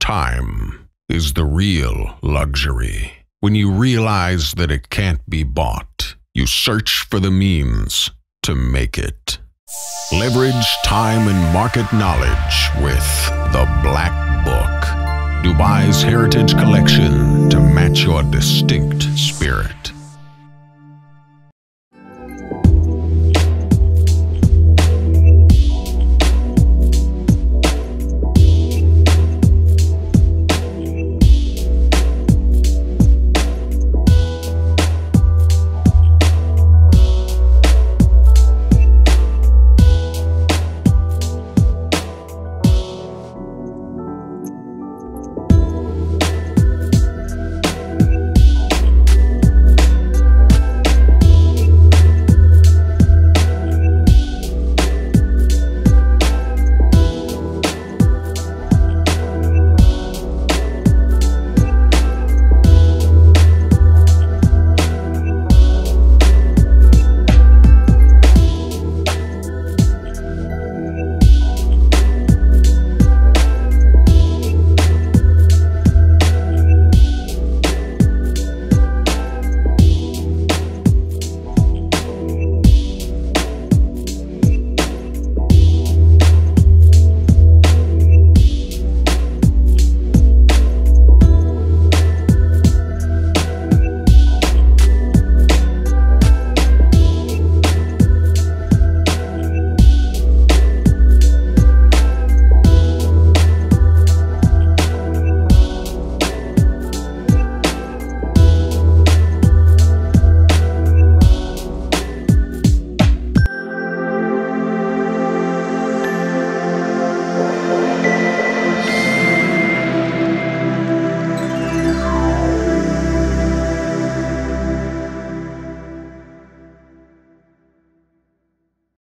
Time is the real luxury. When you realize that it can't be bought, you search for the means to make it. Leverage time and market knowledge with the Black Book, Dubai's heritage collection to match your distinct spirit.